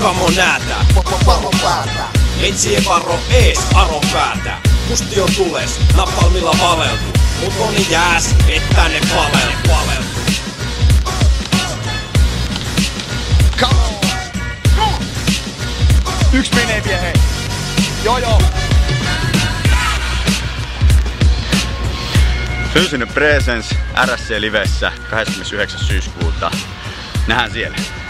kamo näätä. Varo päätä. Metsi ei varo ees aro päätä. Musti on tules, napalmilla valeltu. Mut moni jääs, että ne paleltu. Come on. Yks menee vie hei. Joo. Fyysinen Presence RSC Livessä 29. syyskuuta. Nähdään siellä.